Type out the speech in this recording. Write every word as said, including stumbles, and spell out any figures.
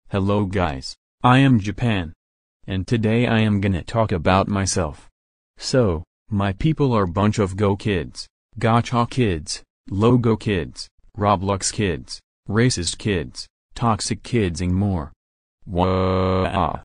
Hello guys, I am Japan. And today I am gonna talk about myself. So, my people are bunch of Go kids, Gacha kids, Logo kids, Roblox kids, racist kids, toxic kids and more. Wow.